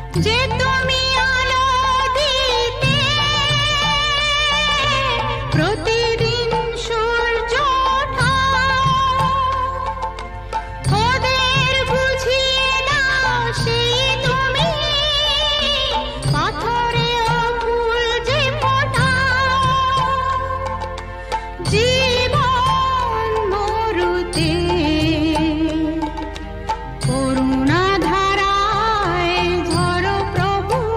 যে তুমি আলো দিতে প্রতিদিন সূর্য ওঠা, ওদের বুঝিয়ে দাও সেই তুমি পাথরেও ফুল যে ফোটা। জীবন মরুতে করুণা ধারায় ঝরো প্রভু,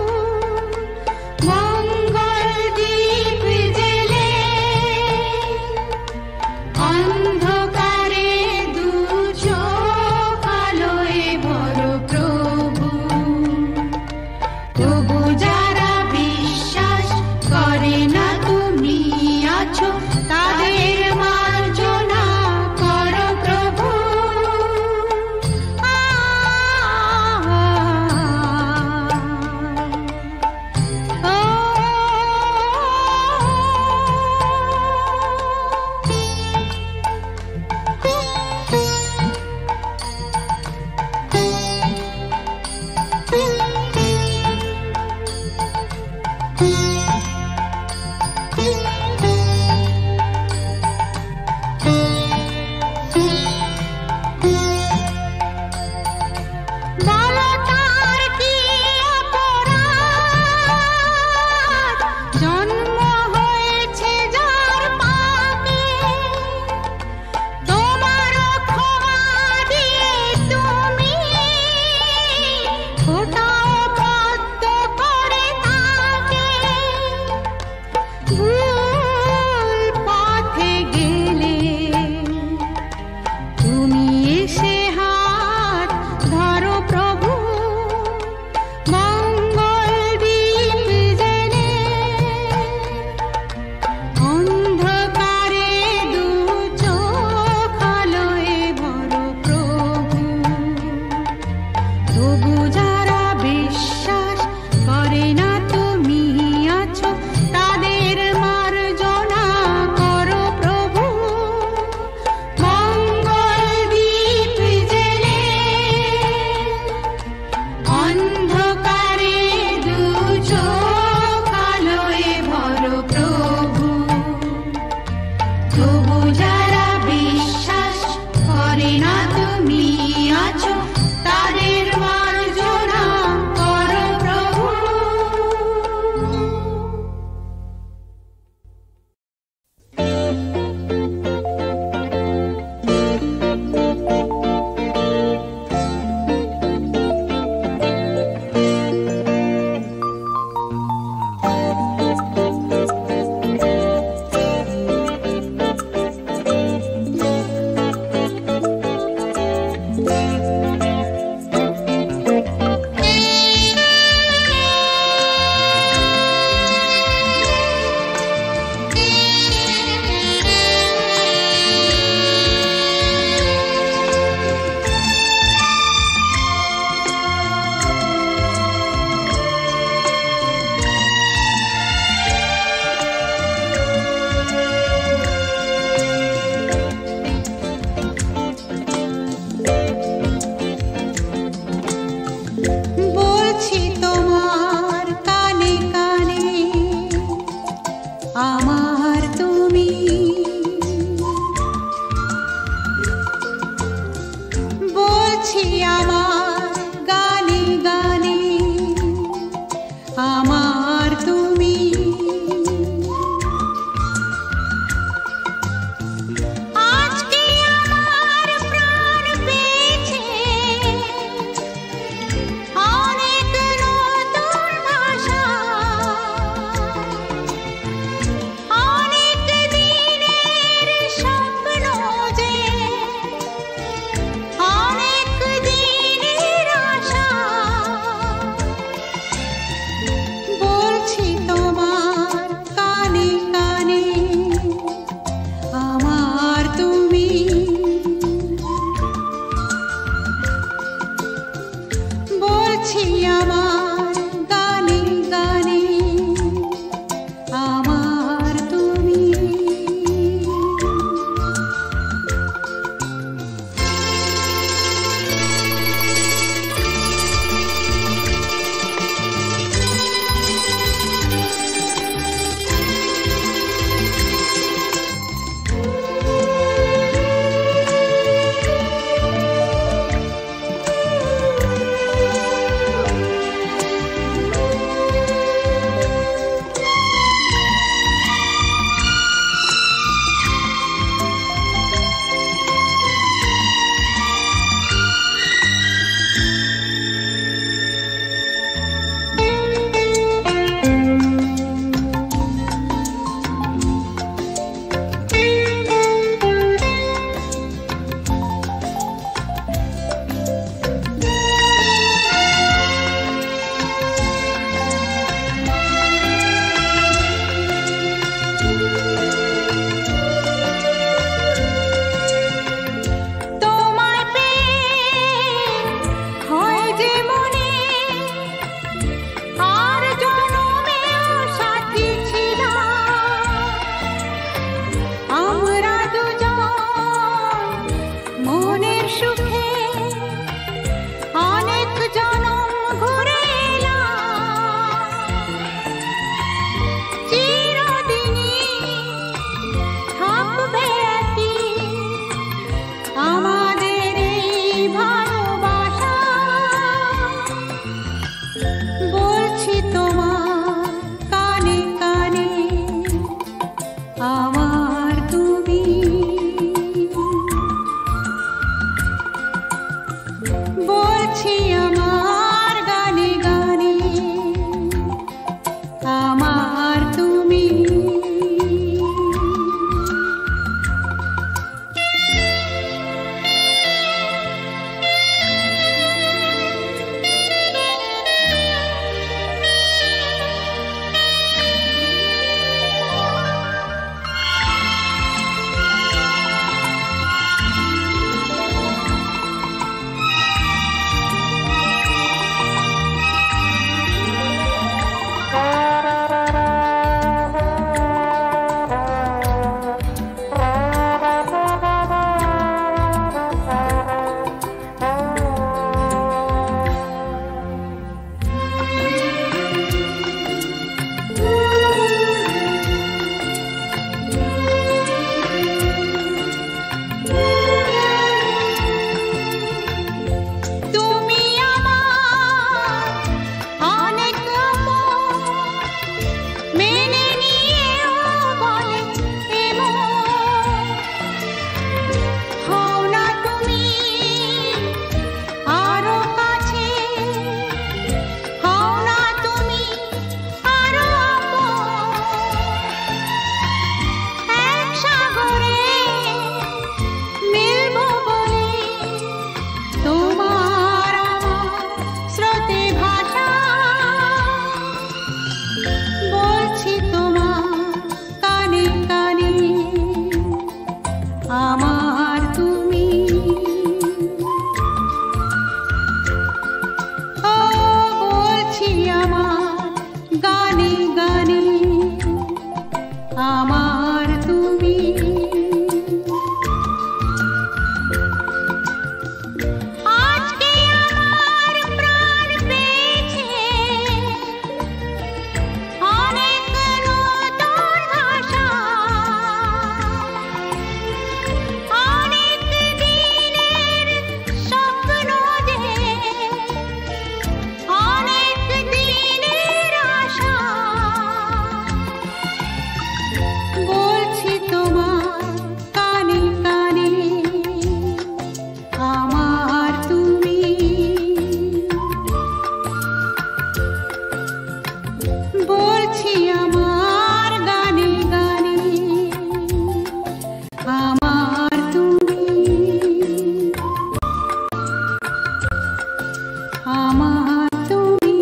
আমার তুমি,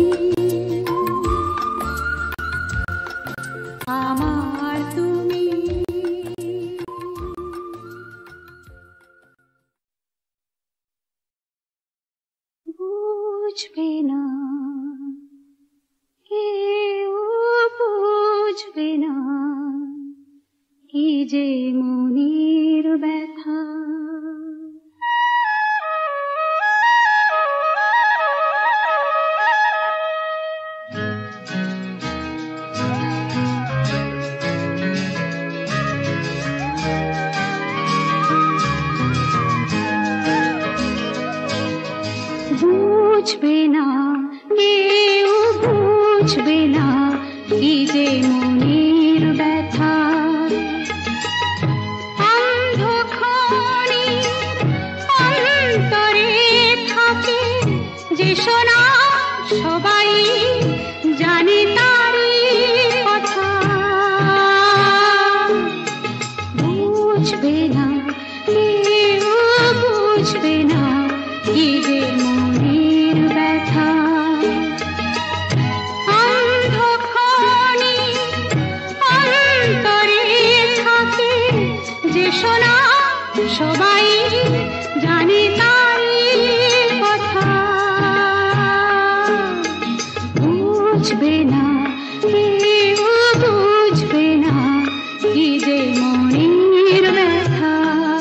আমার তুমি। বুঝবে না কেউ, বুঝবে না কি যে মনের ব্যথা। বুঝবে না কেউ, বুঝবে না কি যে মনের ব্যথা। অন্ধকারের অন্তরে থাকে যে সোনা, সবাই জানে তারই কথা। বুঝবে না কেউ, বুঝবে না কি যে মনের ব্যথা। অন্ধকারের অন্তরে থাকে যে সোনা, সবাই জানে তারই কথা। বুঝবে না কেউ, বুঝবে না কি যে মনের ব্যথা।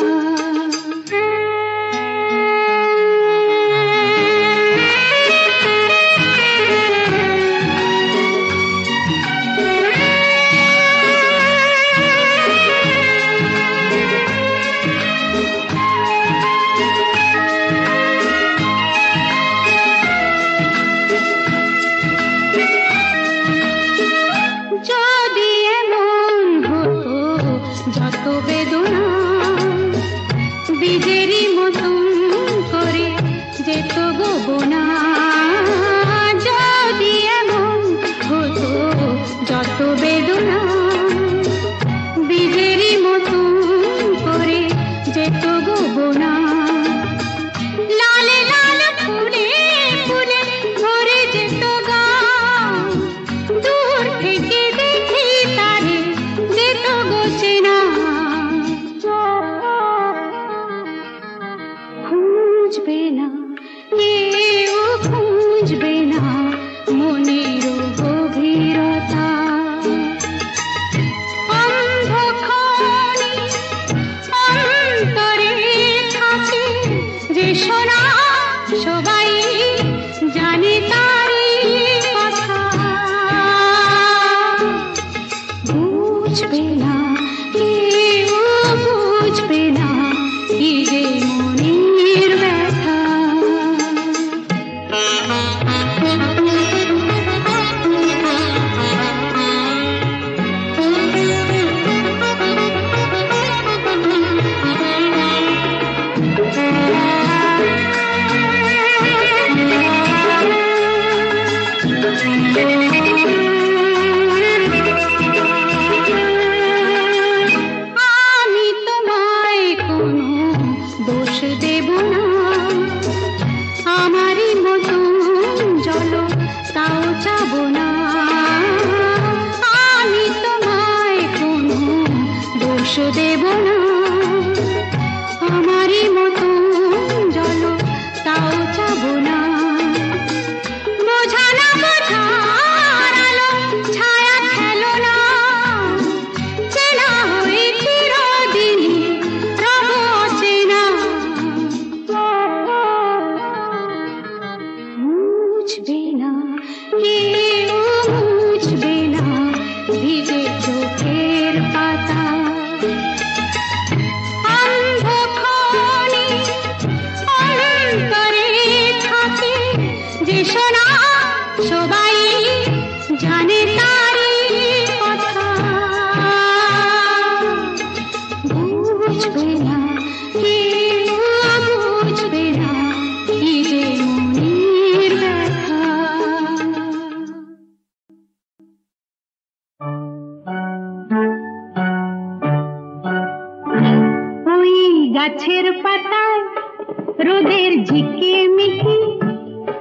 যদি এমন হতো যত বেদনা বীজেরই মতন করে যেত গোবনা। যদি এমন হতো যত বেদনা বীজেরই মতন করে যেত গোবনা। লালে লাল ফুলে ফুলে ভরে যেত গান, দূর থেকে দেখি তারে যেত গোচেনা। খুঁজবে না কেউ, খুঁজবে না মনের গভীরতা। অন্ধকারের অন্তরে থাকে যে সোনা, সবাই জানে তারই কথা। বুঝবে না কেউ, বুঝবে না কি যে মনের ব্যথা। আমি তোমায় কোনো দোষ দেব না, আমারই মতন চলো তাও যাব না। আমি তোমায় কোনো দোষ দেব না, আমারই মতন চলো তাও যাব না। বোঝা না বোঝার আলো ছায়া খেলো না, চেনা হয়ে চিরদিনই রব অচেনা। বুঝবে না কেউ, বুঝবে না ভিজে চোখের পাতা। অন্ধকারের অন্তরে থাকে যে সোনা, সবাই জানে তারই কথা। বুঝবে না কেউ, বুঝবে না কি যে মনের ব্যথা। ওই গাছের পাতায় রোদের ঝিকিমিকি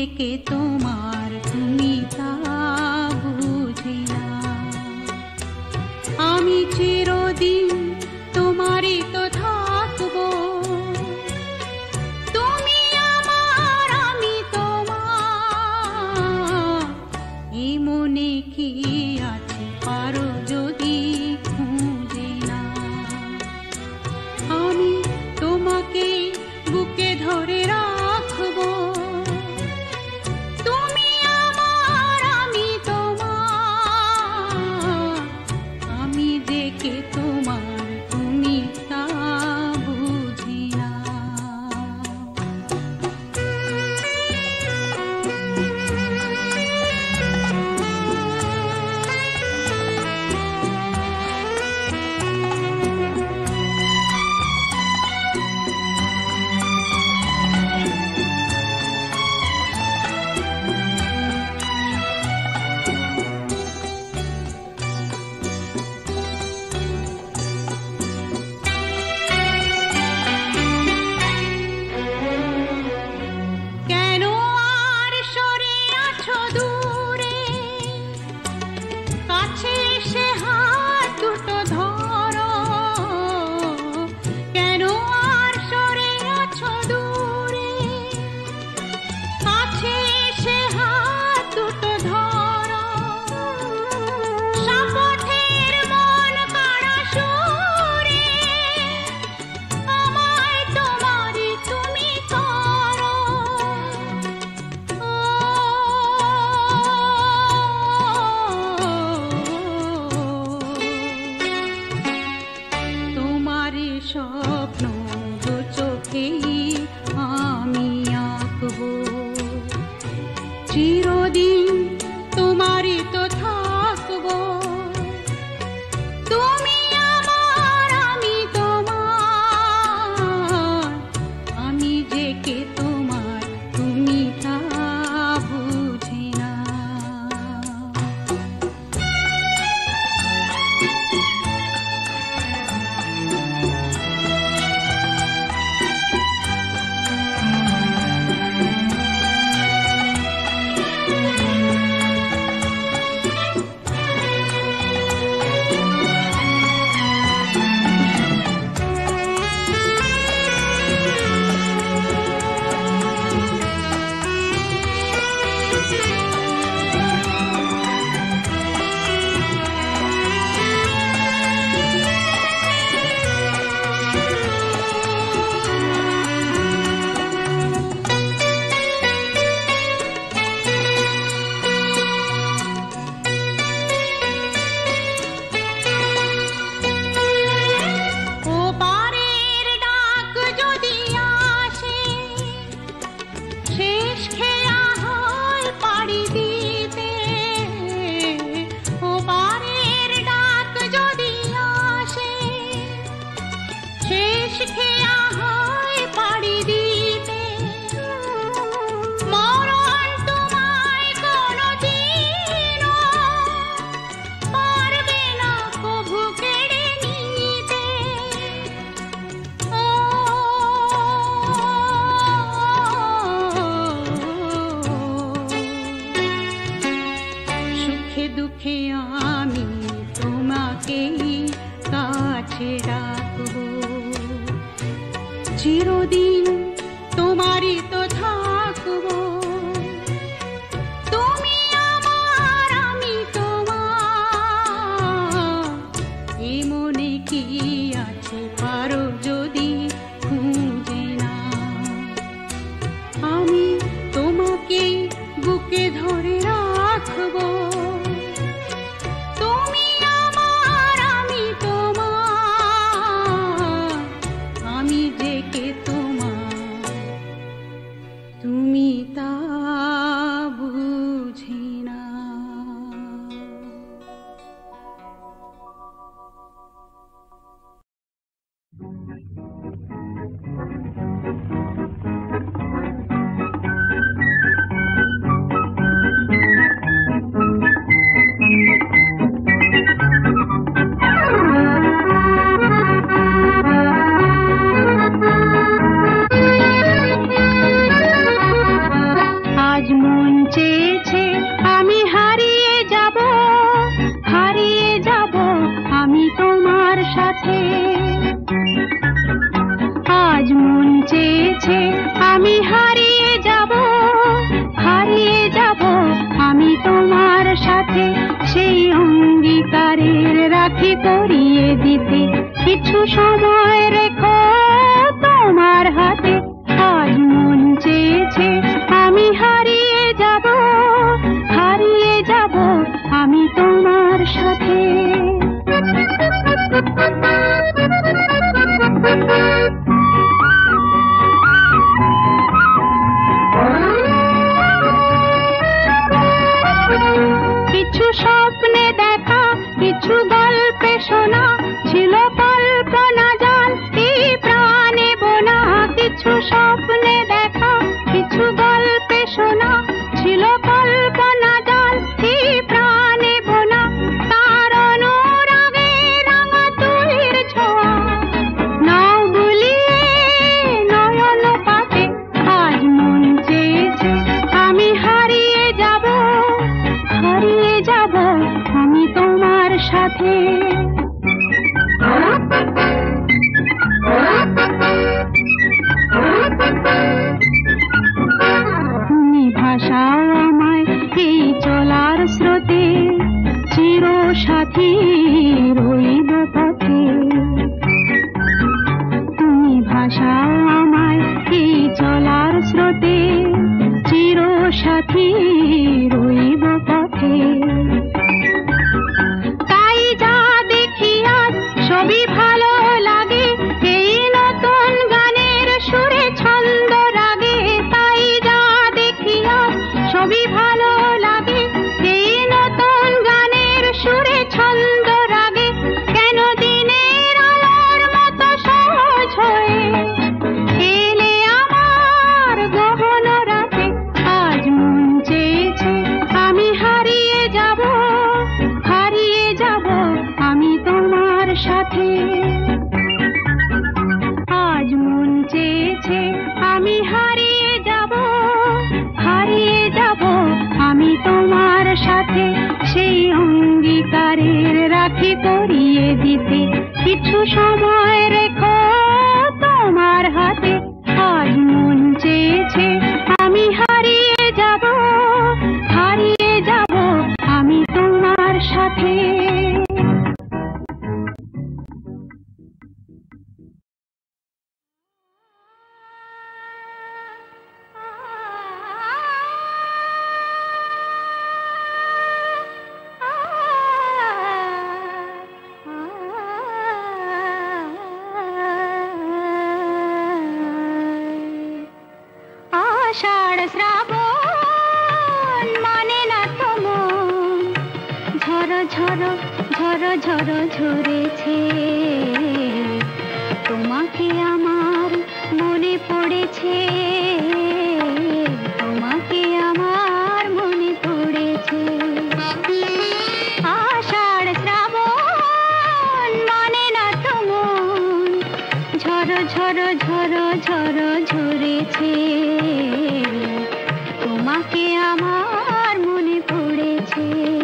के তোমার তুমি তা বুঝি না আমি চিরদিন তোমারই তো থাকবো তুমি আমার আমি তোমার এই মনে কি আছে পারো যদি খুঁজে না আমি তোমাকে বুকে ধরে রাখবো তুমি আমার আমি তোমার আমি যে কে তোমার তুমি তা বুঝি না স্বপ্ন দু চোখে আমি আঁকবো চিরদিন তোমারই তো থাকবো তুমি আমার আমি তোমার আমি যে কে তোমার তুমি তা বুঝি না দুঃখে আমি তোমাকে কাছে রাখবো চিরদিন তোমারই তো থাকবো তুমি আমার আমি তোমার এই মনে কি আছে পারো যদি খুঁজে না আমি তোমাকে বুকে ধরে রাখবো তুমি তা বুঝি না आज করিয়ে দিতে কিছু সময় রেখো তোমার হাতে। আজ মন চেয়েছে আমি হারিয়ে যাব, হারিয়ে যাব আমি তোমার সাথে। কিছু স্বপ্নে দেখা, কিছু গল্পে শোনা, ছিল কল্পনা জাল এই প্রাণে বোনা। কিছু স্বপ্নে দেখা, কিছু গল্পে শোনা, ছিল কল্পনা জাল এই প্রাণে বোনা। তার অনুরাগে রাঙা তুলির ছোঁয়া নাও বুলিয়ে নয়ন পাতে। আজ মন চেয়েছে আমি হারিয়ে যাব, হারিয়ে যাব আমি তোমার সাথে। তুমি ভাষাও আমায় এই চলার স্রোতে, চির সাথী রইব পথে। তুমি ভাষাও আমায় এই চলার স্রোতে, চির সাথী রইব পথে। তাই যা দেখি আজ সবই ভালো লাগে, এই নতুন গানের সুরে ছন্দ রাগে। তাই যা দেখি আজ সবই ভালো লাগে, এই নতুন গানের সুরে ছন্দ রাগে। কেন দিনের আলোর মতো সহজ হয়ে এলে আমার গহন রাতে। আজ মন চেয়েছে আমি হারিয়ে যাব, হারিয়ে যাব আমি তোমার সাথে। আজ মন চেয়েছে আমি হারিয়ে যাব, হারিয়ে যাব আমি তোমার সাথে। সেই অঙ্গীকারের রাখি করিয়ে দিতে কিছু সময় রেখো তোমার হাতে। আজ মন চেয়েছে আমি হারিয়ে যাব, হারিয়ে যাব আমি তোমার সাথে। আষাঢ় শ্রাবণ মানে না তো মন, ঝড় ঝড় ঝড় ঝড় ঝরেছে। তোমাকে আমার মনে পড়েছে, তোমাকে আমার মনে পড়েছে। আষাঢ় শ্রাবণ মানে না তো মন, ঝড় ঝড় ঝড় ঝড় ঝরেছে। তোমাকে আমার মনে পড়েছে।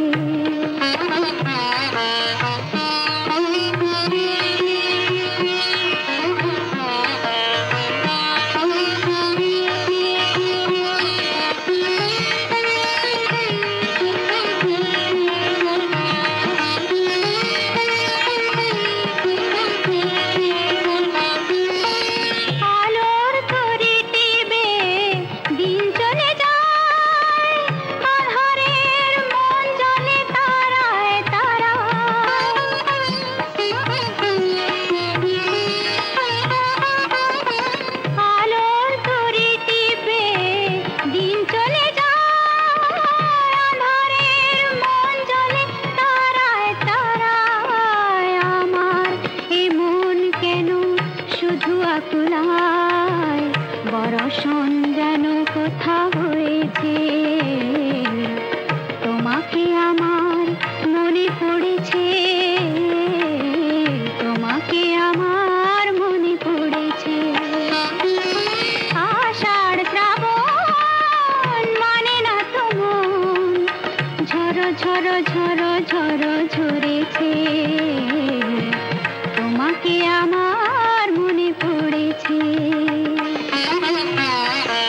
আলোর তরি টিবে দিন চলে যায়, আধারের মন জ্বলে তারায় তারায়। আলোর তরি টিবে দিন চলে যায়, আধারের মন জ্বলে তারায় তারায়। আমার এ মন কেন শুধু আকুলায়, বরষণ যেন কোথা হয়েছে। তোমাকে আমার মনে পড়েছে, তোমাকে আমার মনে পড়েছে। আষাঢ় শ্রাবণ মানে না তো মন, ঝড় ঝড় ঝড় ঝড় ঝরেছে। তোমাকে আমার মনে পড়েছে।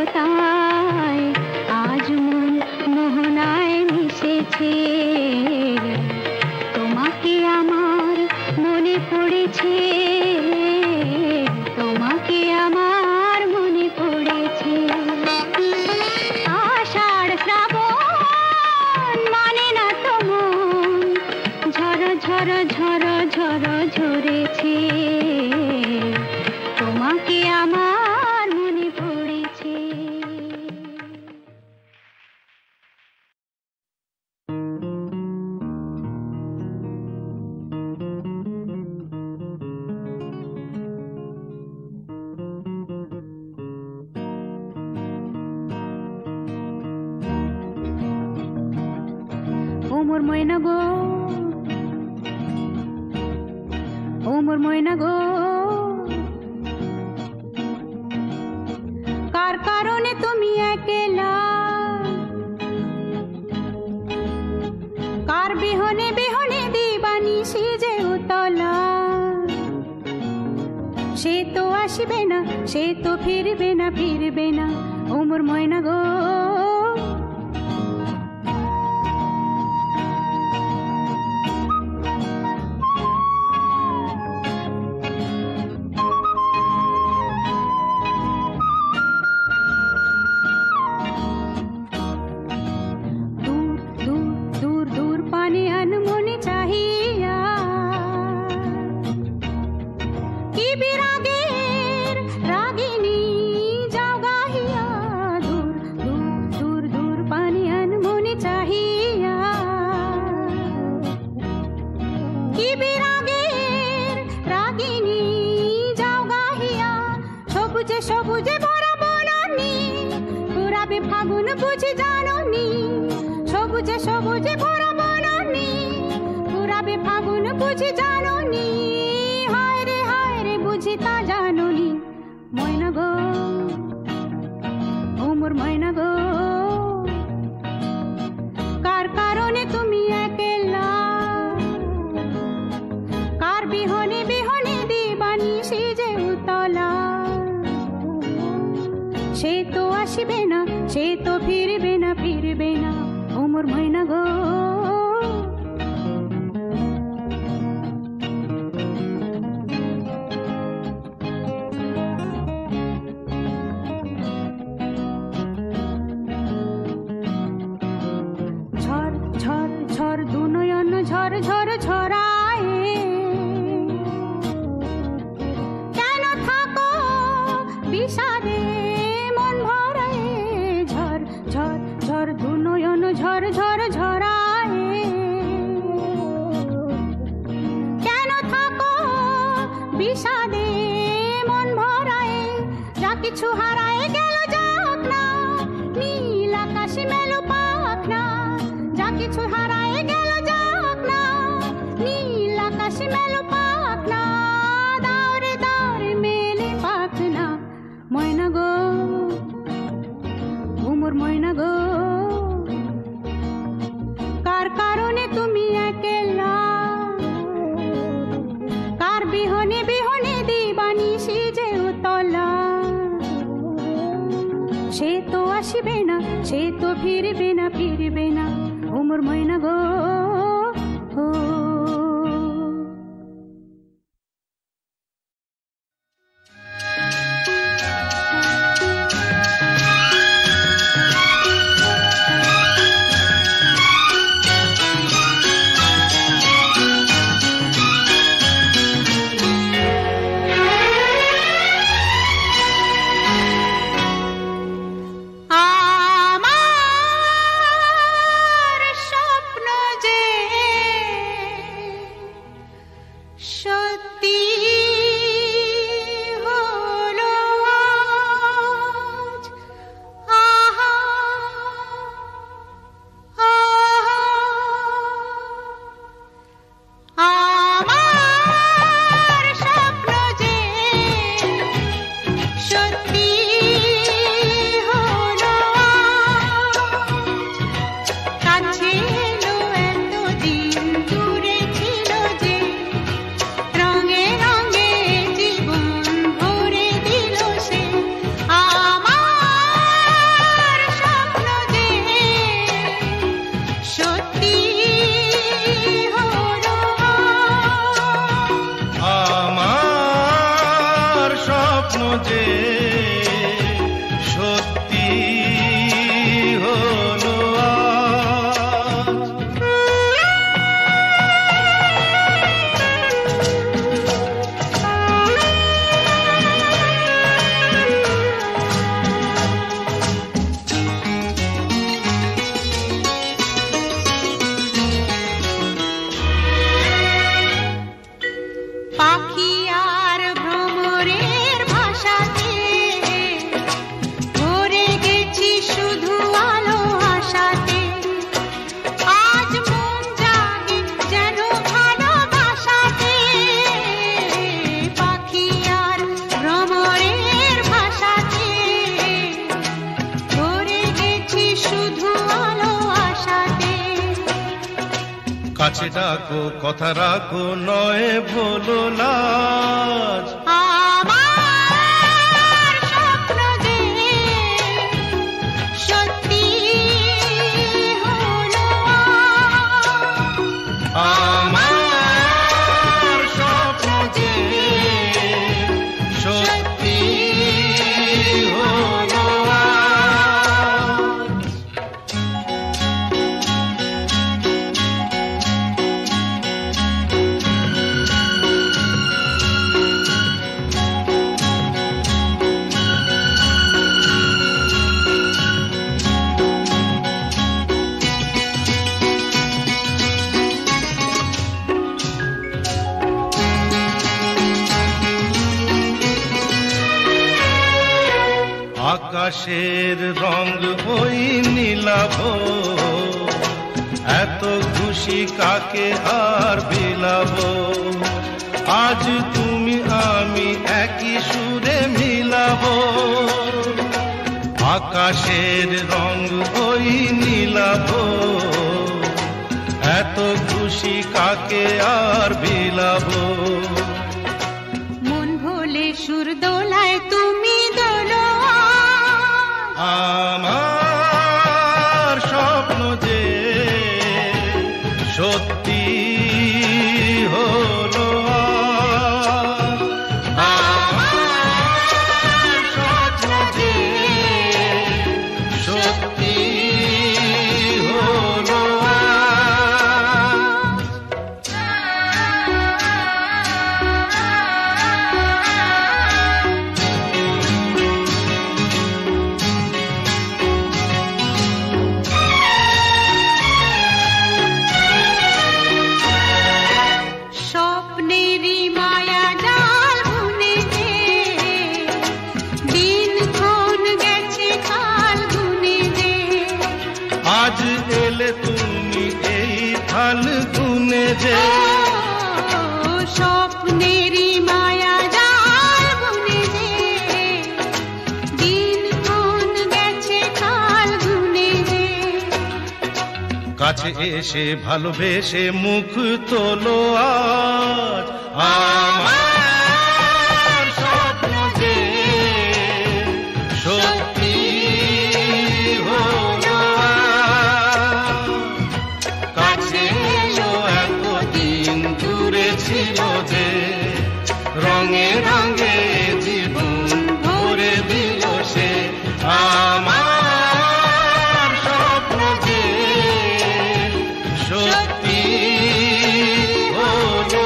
তাই আজ মন মোহনায় মিশেছে তোমাকে আমার মনে পড়েছে তোমাকে আমার মনে পড়েছে আষাঢ় শ্রাবণ মানে না তো মন ঝর ঝর ঝর ঝর ঝরেছে তোমাকে আমার মনে পড়েছে ও মোর ময়না গো ও মোর ময়না গো কার কারণে তুমি একলা কার বিহনে বিহনে দিবানিশি যে উতলা সে তো আসবে না সে তো ফিরবে না ও মোর ময়না গো সবুজে ভরা বনানি পুরাবে ফাগুন বুঝি জাননি সবুজে সবুজে ভরা বনানি পুরাবে ফাগুন বুঝি জাননি হায় রে বুঝি তা জাননি ময়না গো ও মোর ময়না গো কার কারণে তুমি একলা কার বিহনে বিহনে দিবানিশি যে উতলা সে তো আসবে না সে তো ফিরবে না ও মোর ময়না গো ঝড় ঝড় ঝড় দু নয়ন ঝড় ঝড় ঝরায় কেন থাকো বিষাদে ঝড় দু নয়ন ঝড় ঝড় ঝরায় কেন থাকো বিষাদে মন ভরায় যা কিছু হারায় গেল যাক না নীল আকাশ মেলো পাক না যা কিছু হারায় গেল যাক না নীল আকাশ মেলো পাক না দাওরে মেলে পাক না ময়না গো মোর ময়না গো কার কারণে তুমি একলা কার বিহনে বিহনে দিবানিশি যে উতলা সে তো আসবে না সে তো ফিরবে না ও মোর ময়না গো আমার স্বপ্ন যে কাছে ডাকো কথা রাখো নয় ভোলো লাজ আমার স্বপ্ন যে সত্যি হলো আমার স্বপ্ন যে সত্যি হলো আকাশের রং ওই নীলাভ এত খুশি কাকে আর বিলাব আজ তুমি আমি একই সুরে মিলাব আকাশের রং ওই নীলাভ এত খুশি কাকে আর বিলাব মন ভোলে সুর দোলায় তুমি দোলো আমার স্বপ্ন যে সত্যি হলো আমার স্বপ্ন যে সত্যি হলো আজ এলে তুমি এই ফাল্গুনে যে স্বপ্নেরই মায়া জাল বুনে যে দিন কোন গেছে কাল গুনে যে কাছে এসে ভালোবেসে মুখ তোলো আজ আমার স্বপ্ন যে সত্যি হলো কাছে এলো এতদিন দূরে ছিল যে রঙে রঙে জীবন ভরে দিল সে আমার স্বপ্ন যে সত্যি হলো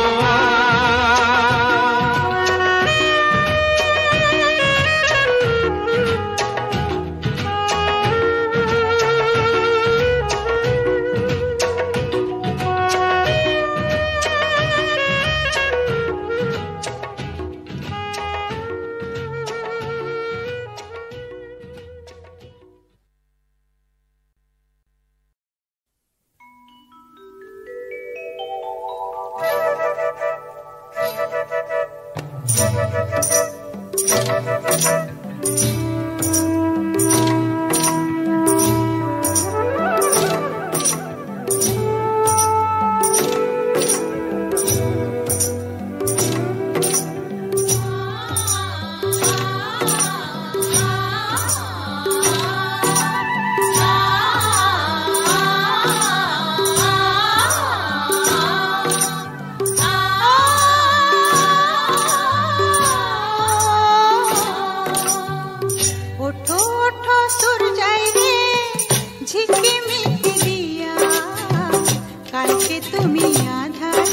ঝিকিমিকি দিয়া কালকে তুমি আধার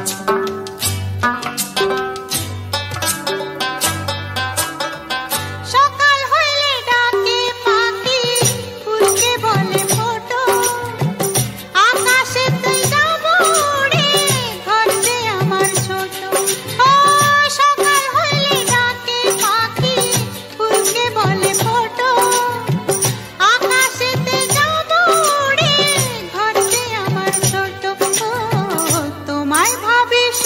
সকাল হইলে ডাকে পাখি ফুলকে বলে ফোটো আকাশেতে যাব উড়ে ঘর যে আমার ছোট ও সকাল হইলে ডাকে পাখি ফুলকে বলে ফোটো আকাশেতে যাব উড়ে ঘর যে আমার ছোট ও তোমায় ভাবি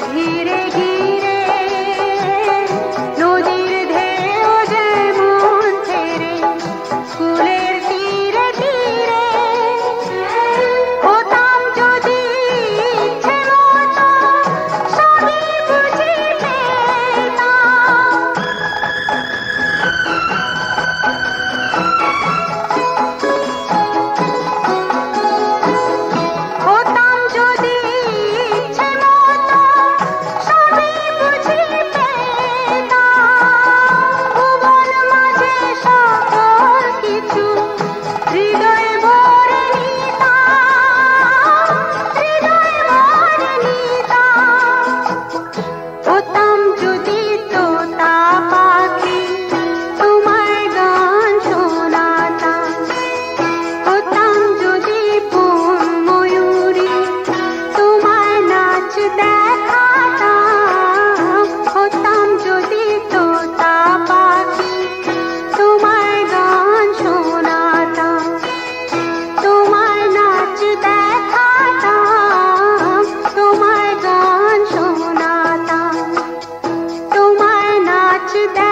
ঘিরে ঘিরে নদীর ঢেউ যেমন ছেড়ে কুলের তীরে তীরে হতাম যদি ইচ্ছে মতো সবই বুঝি পেতাম। হতাম যদি ইচ্ছে মতো সবই বুঝি পেতাম। ভুবন মাঝে সকল কিছু হৃদয়ে ভরে নিতাম, হৃদয়ে ভরে নিতাম। হতাম যদি তোতা পাখি তোমায় গান শোনাতাম। হতাম যদি বন ময়ূরী তোমায় নাচ দেখাতাম। হতাম যদি তোতা পাখি তোমায় গান শোনাতাম, তোমায় নাচ দেখাতাম, তোমায় গান শোনাতাম, তোমায় নাচ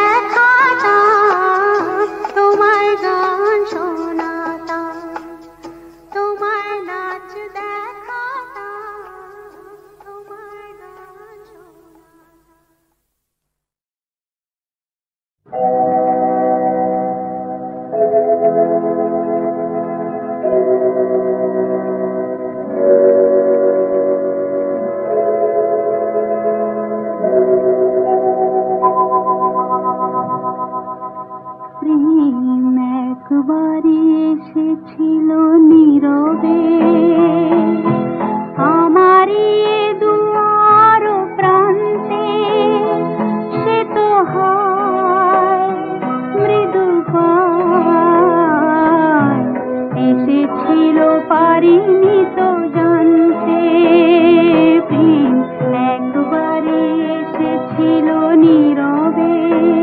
দেখাতাম, তোমায় গান শোনাতাম, তোমায় নাচ দেখাতাম, তোমায় গান শোনাতাম। প্রেম একবারই এসেছিল নীরবে আমারই দুয়ার প্রান্তে। সে তো হয় মৃদু পায়, এসেছিল পারিনি তো জানতে। প্রেম একবারই এসেছিল নীরবে।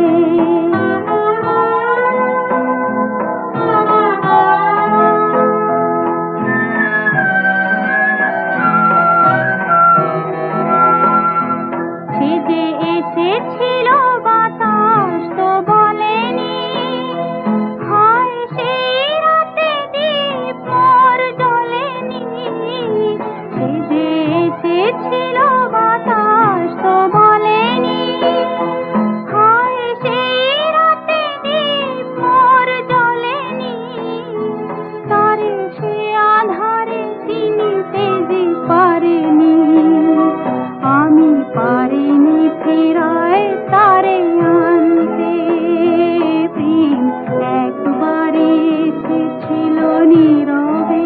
সে যে এসেছিল বাতাস তো বলেনি, হায় সেই রাতে দীপ মোর জ্বলেনি। সে যে এসেছিল বাতাস তো বলেনি, হায় সেই রাতে দীপ মোর জ্বলেনি। তারে সে আধারে চিনিতে যে পারেনি, আমি পারিনি ফেরায় তারে আনতে। প্রেম একবারই এসেছিল নীরবে।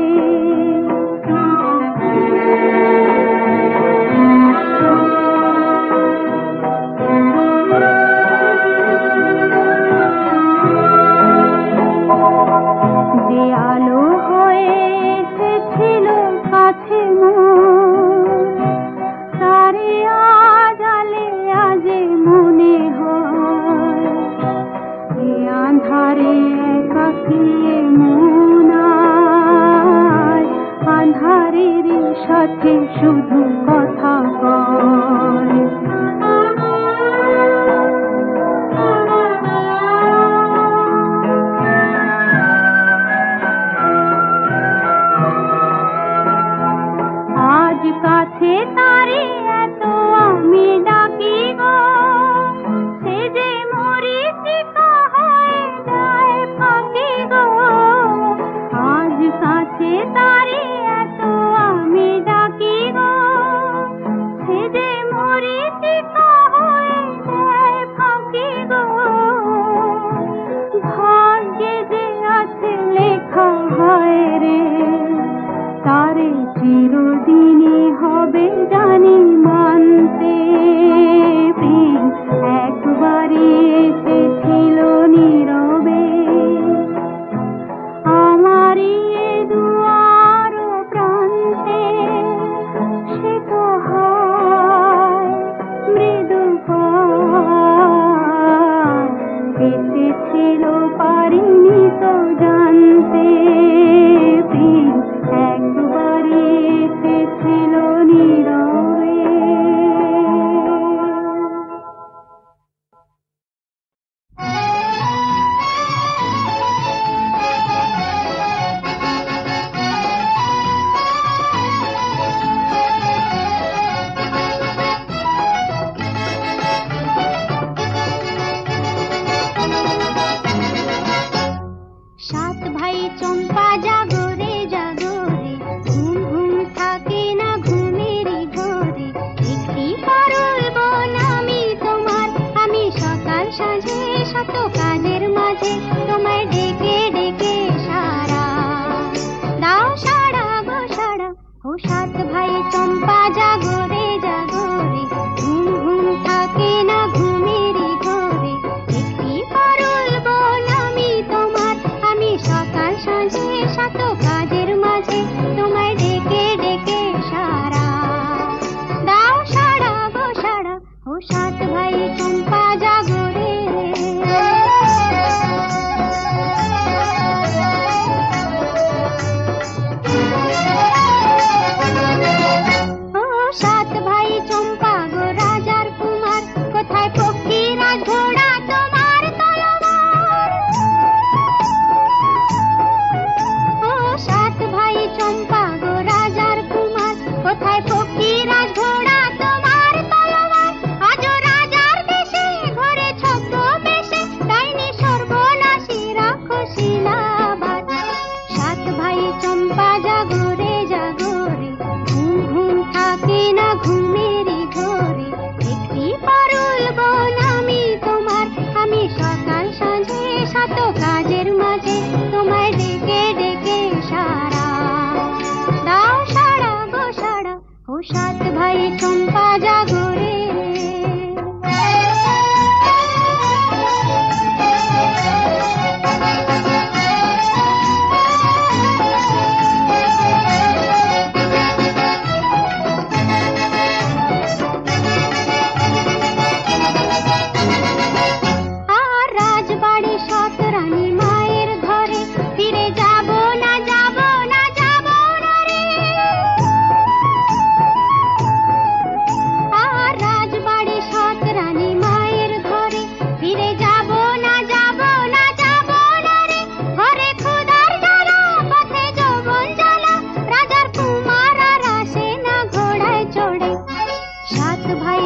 যে আলো হয়ে এসেছিল কাছে মোর, তারে আজ আলে আজে মনে হয়। এ আঁধারে একাকী মন আজ আঁধারের সাথে শুধু কথা কয়। আজ কাছে তারে এত আমি ডাকি গো, সে যে মরীচিকা হয়ে যায় ফাঁকি গো। আজ কাছে তারে এত আমি ডাকি গো, সে যে মরীচিকা হয়ে যায় ফাঁকি গো। ভাগ্যে যে আছে লেখা হয় রে, তারে চিরদিনই হবে জানি মানতে। প্রেম একবারই এসেছিল নীরবে আমারই দুয়ার প্রান্তে। সে তো হয়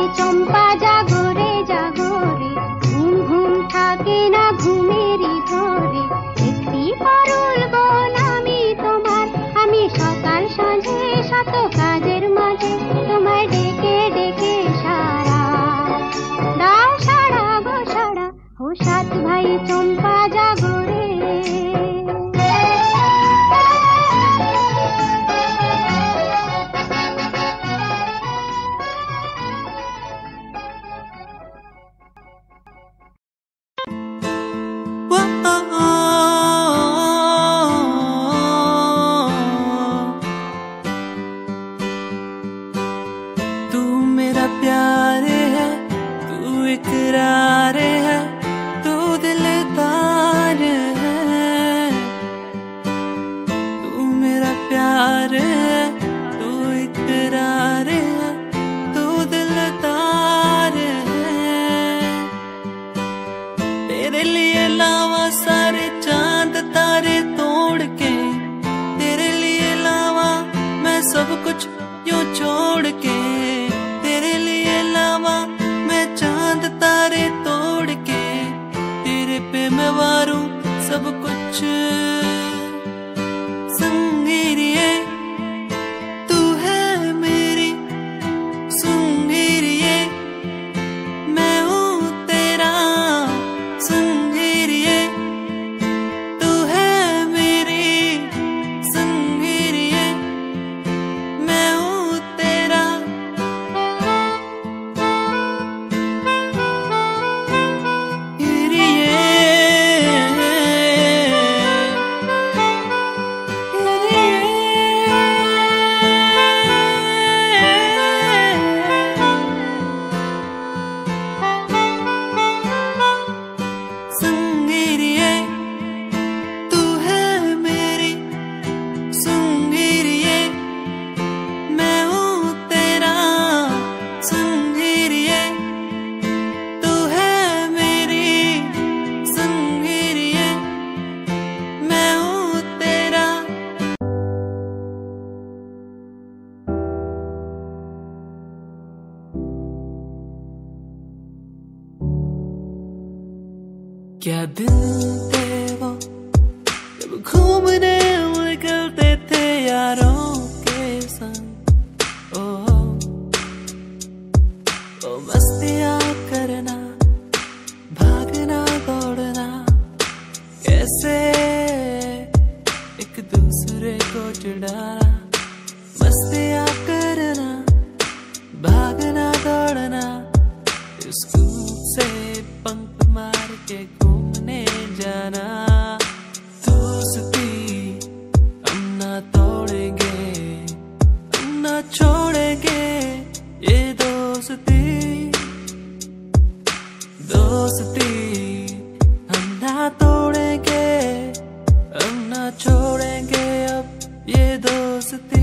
চম্পা জাগো রে ঘুম ঘুম থাকে না ঘুমেরই ঘরে একটি পারুল বন আমি তোমার আমি সকাল সন্ধে শত কাজের মাঝে তোমায় ডেকে ডেকে সারা দাও সারা গো সারা ও সাত ভাই চম্পা জাগো রে सब कुछ यूं छोड़ के तेरे लिए लावा मैं चांद तारे तोड़ के तेरे पे मैं वारूं सब कुछ संगीरिए तू है मेरी संगीरिए मैं हूँ तेरा संगीरिए तू है मेरी संगीरिए मैं हूँ तेरा संगीरिए तू है मेरी संगीरिए मैं हूँ तेरा संगीरिए तू है मेरी संगीरिए मैं हूँ तेरा क्या दिन थे वो जब घूमने निकलते थे यारों के संग ओ मस्तियाँ करना भागना दौड़ना कैसे एक दूसरे को चिढ़ाना मस्तियाँ करना भागना दौड़ना स्कूल से पंख मार के घूमने जाना दोस्ती हम ना तोड़ेंगे हम ना छोड़ेंगे ये दोस्ती दोस्ती हम ना तोड़ेंगे हम ना छोड़ेंगे अब ये दोस्ती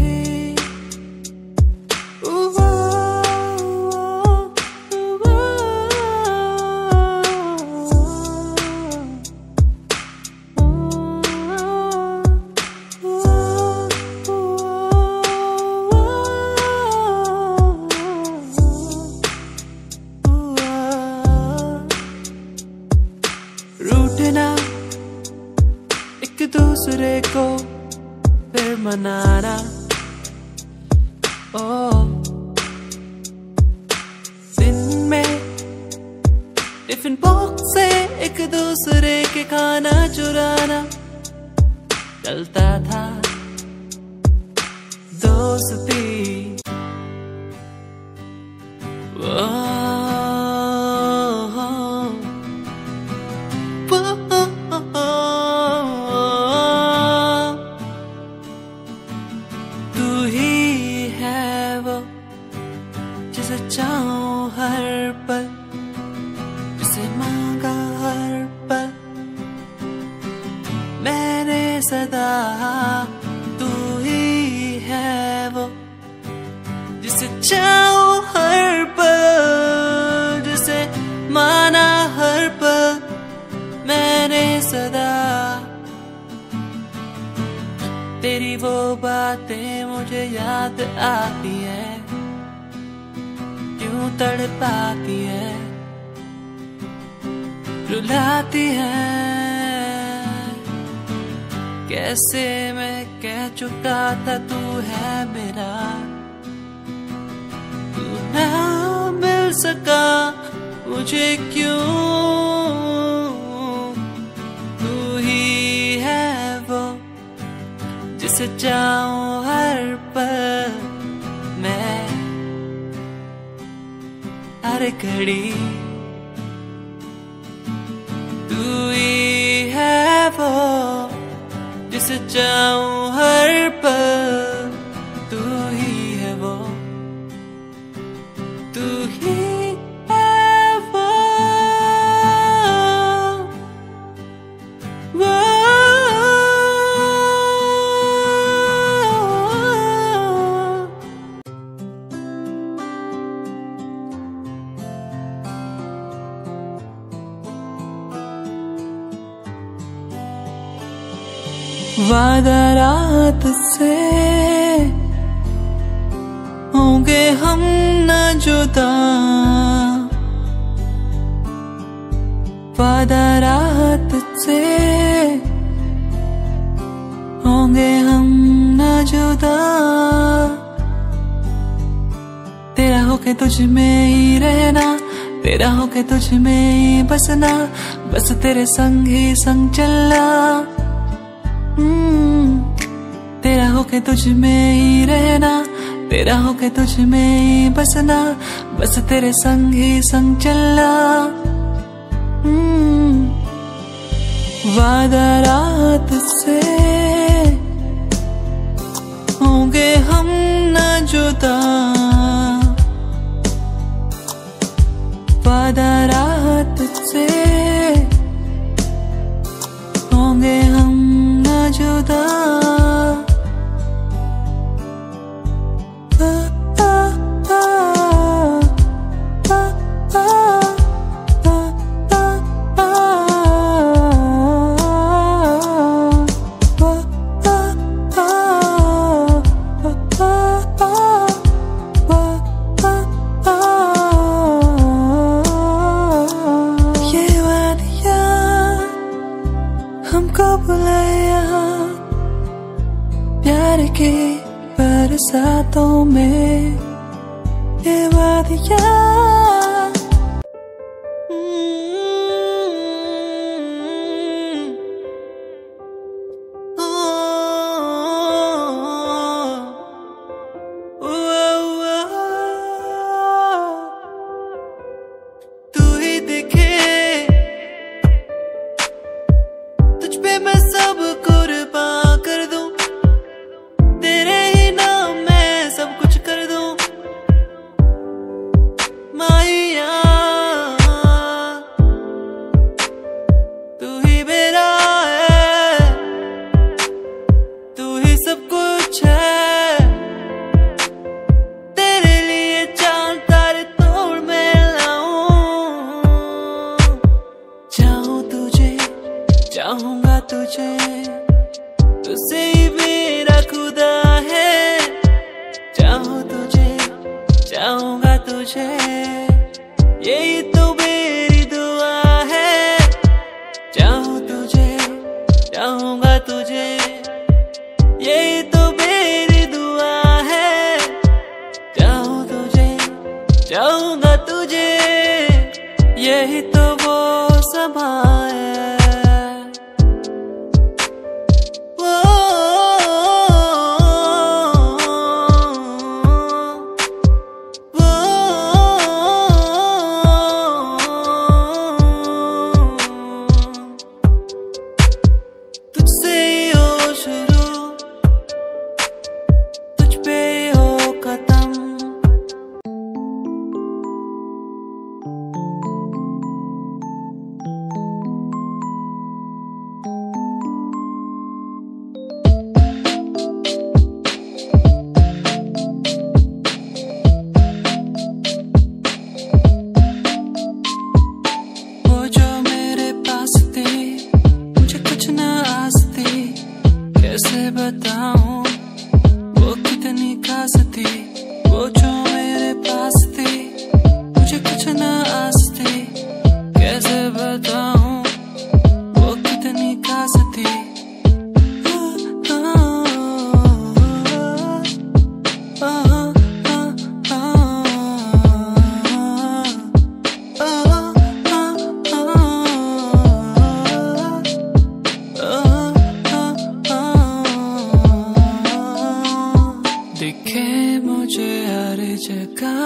रूठना एक दूसरे को फिर मनाना ओ दिन में टिफिन बॉक्स से एक दूसरे के खाना चुराना चलता था दोस्ती तू ही है वो जिसे चाहूं हर पल जिसे मांगा हर पल मैंने सदा तू ही है वो जिसे चाहूं हर पल जिसे माना हर पल मैंने सदा तेरी वो बातें मुझे याद आती है क्यों तड़पाती है, रुलाती है। कैसे मैं कह चुका था तू है मेरा, तू ना मिल सका मुझे क्यों? तू ही है वो जिसे चाहूं हर पल मैं, हर घड़ी। तू ही है वो जिसे चाहूं हर पल, तू ही है वो, तू ही है वो, वो। वादा रात से होंगे हम न जुदा, वादा रात से होंगे हम न जुदा। तेरा होके तुझ में ही रहना, तेरा होके तुझ में ही बसना, बस तेरे संग ही संग चलना। तेरा होके तुझ में ही रहना, तेरा होके तुझ में ही बसना, बस तेरे संग ही संग चलना। वादा रात से होंगे हम न जुदा, वादा रात से होंगे हम न जुदा। हमको बुलाए यहाँ प्यार के बरसातों में, ये वादियाँ तू ही दिखे, तुझ पे मैं सब कुर्बान कर दूं, तेरे ही नाम मैं सब कुछ कर दूं। माहिया तू ही मेरा है, तू ही सब कुछ है। तेरे लिए चांद तारे तोड़ मैं लाऊं, चाहूं तुझे चाहूंगा तुझे, तुझसे ही मेरा खुदा है। चाहूं तुझे चाहूंगा तुझे, यही तो मेरी दुआ है। चाहूं तुझे चाहूंगा तुझे, यही तो मेरी दुआ है। चाहूं तुझे चाहूंगा तुझे, यही तो वो समा है। तुझसे ही हो शुरू, तुझ पे ही हो खत्म।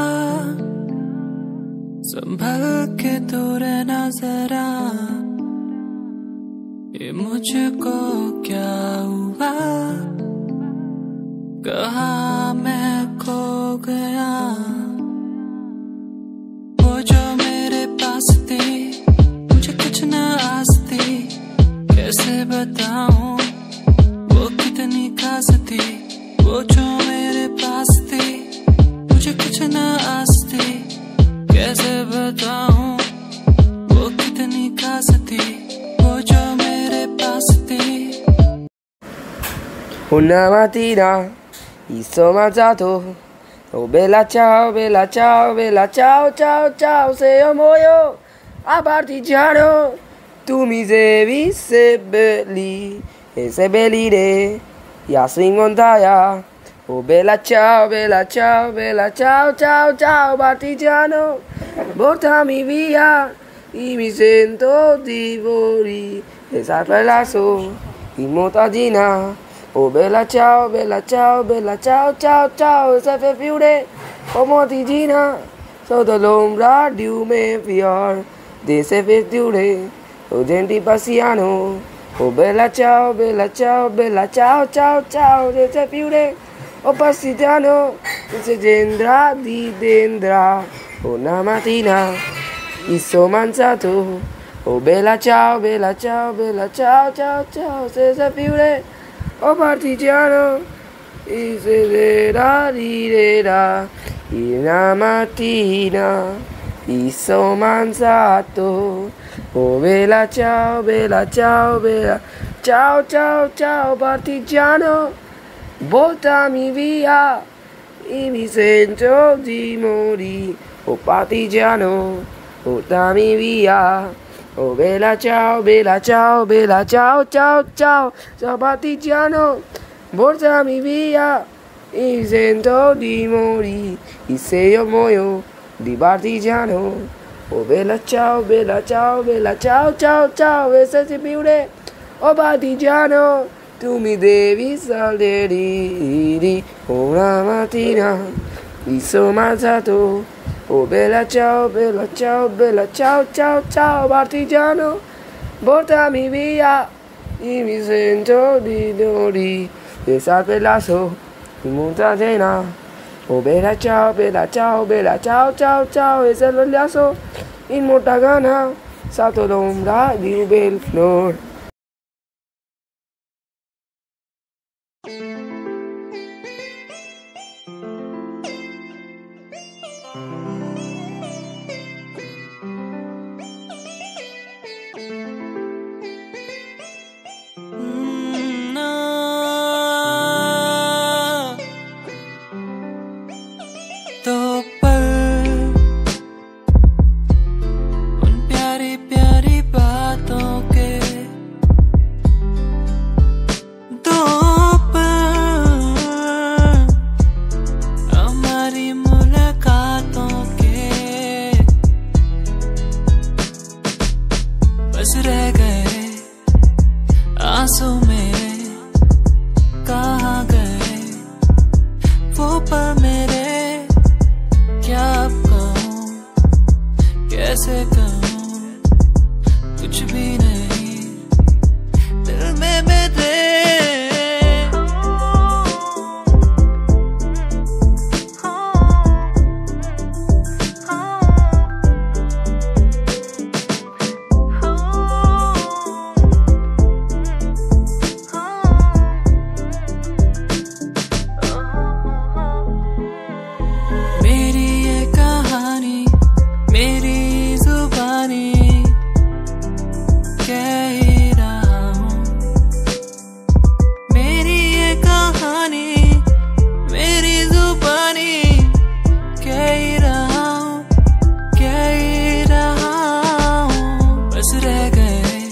संभल के तू रहना जरा, ये मुझको क्या हुआ, कहाँ मैं खो गया। वो जो मेरे पास थी, मुझे कुछ न आस थी, कैसे बताऊं वो कितनी खास थी। वो जो मेरे पास थी, मुझे कुछ न आस थी, कैसे बताऊं वो कितनी खास थी। वो जो मेरे पास थी। Una mattina mi sono mangiato, oh bella ciao, bella ciao, bella ciao, ciao, ciao, se io muoio a partigiano, tu mi devi seppellire e seppellire, io sono in montagna, oh bella ciao, bella ciao, bella ciao, ciao, ciao, partigiano, portami via, io mi sento di morire, e sempre lasso, in montagna. Oh bella ciao, bella ciao, bella ciao, ciao, ciao, se fai fiore, oh motigina, sotto l'ombra di un fior, di se fai fiore, oh genti passiano, oh bella ciao, bella ciao, bella ciao, ciao, ciao, di se fiore, oh passiano, se gendra di dendra, una mattina, mi sono mangiato, oh bella ciao, bella ciao, bella ciao, ciao, ciao, se fiore. Oh partigiano, e sera rirerà, una mattina, mi sono mangiato, oh bella ciao, bella ciao, bella ciao, ciao, ciao partigiano, portami via, e mi sento di morire, oh partigiano, portami via. Oh bella ciao, bella ciao, bella ciao, ciao, ciao, ciao partigiano, portami via, mi sento di morire, e se io muoio di partigiano. Oh bella ciao, bella ciao, bella ciao, ciao, ciao, e se si piure, oh partigiano, tu mi devi salire, una mattina, mi sono mangiato. Oh bella ciao, bella ciao, bella ciao, ciao, ciao partigiano, portami via, io mi sento di morire, e salve lasso, in montagna. Oh bella ciao, bella ciao, bella ciao, ciao, ciao, e salve lasso, in montagna, sotto l'ombra di un bel fiore. तो पल उन प्यारी प्यारी बातों के, दो पल हमारी मुलाकातों के, बस रह गए आंसू मेरे, कहाँ गए वो पल मेरे, क्या अब कहूँ, कैसे कहूँ, कुछ भी नहीं दिल में मेरे। मेरी ये कहानी, मेरी जुबानी, कह ही रहा हूँ। मेरी ये कहानी, मेरी जुबानी, कह ही रहा हूँ, कह ही रहा हूँ, बस रह गए।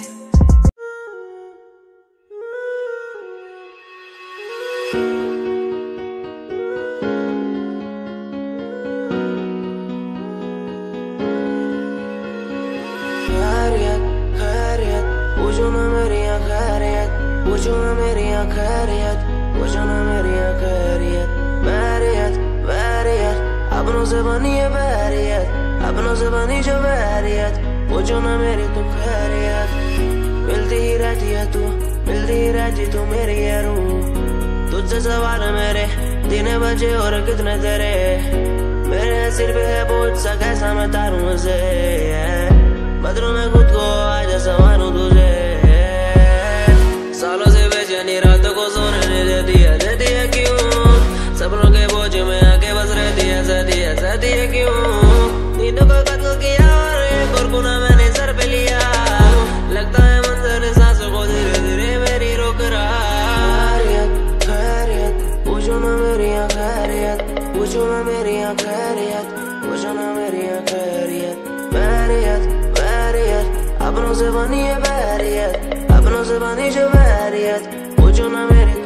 पूछो ना मेरी खैरियत, पूछो ना मेरी खैरियत, पूछो ना मेरी खैरियत, वैरियत वैरियत, अब अपनों से बनी है बैरियत, अपनों से बनी जो बैरियत, पूछो ना मेरी तू खैरियत। मिलती ही रहती है तू, मिलती ही रहती तू मेरी है रूह। तुझसे सवाल मेरे दिन बजे और कितने तेरे, मेरे सिर पे है बोझ सा कैसा मैं तारूं उसे। बदलूं मैं खुद को आज संवारूं तुझे। सालों से बेचैनी रातों को सोने नहीं देती है क्यों? सपनों के बोझ में आके बस रहती है क्यों? नींदों को कत्ल किया और एक और गुनाह मैंने सर पे लिया। लगता है मंजर सांसों को धीरे धीरे मेरी रोक रहा। खैरियत पूछो ना मेरी खैरियत, पूछो ना मेरी खैरियत, पूछो ना मेरी खैरियत। बैरियत बैरियत अपनों से बनी है बैरियत, अपनों से बनी जो बैरियत, पूछो ना मेरी